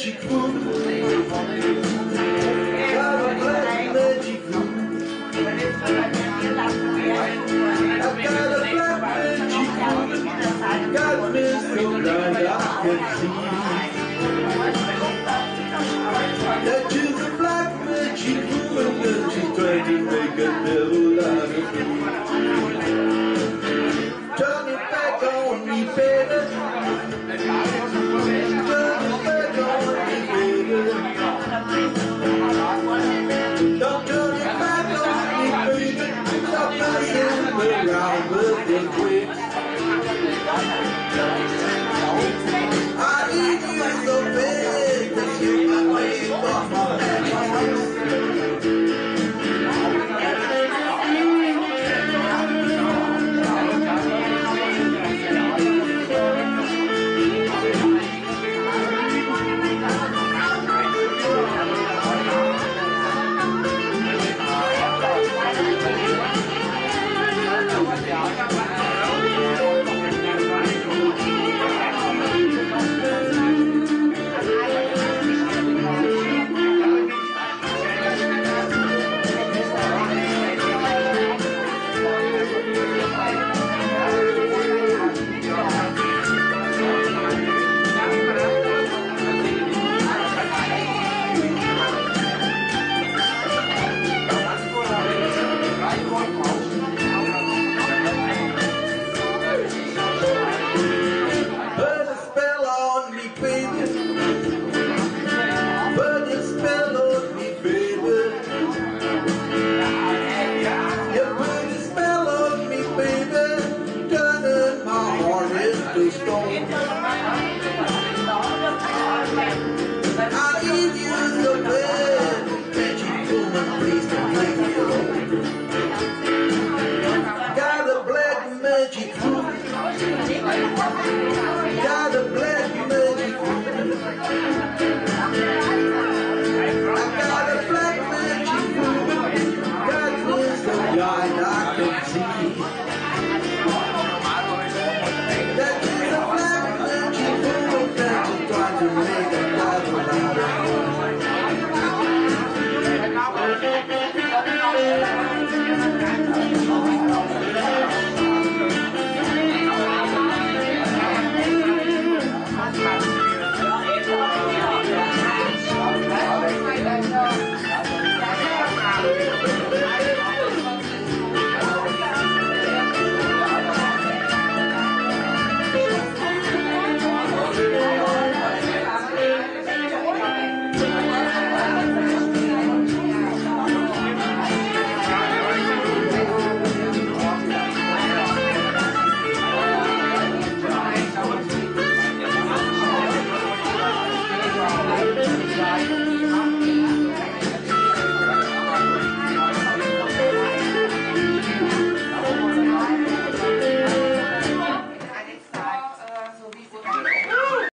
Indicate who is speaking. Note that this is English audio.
Speaker 1: magic room. Got a black magic room. I've got a black magic room. Got me so blind I can see. That is a black magic woman that she's trying to make a devil out of me. Turn it back on me, baby. Turn it back on me, baby. Don't turn it back on me, baby. Stop messing around with the tricks. I need you so bad that you can wait for my
Speaker 2: Bye.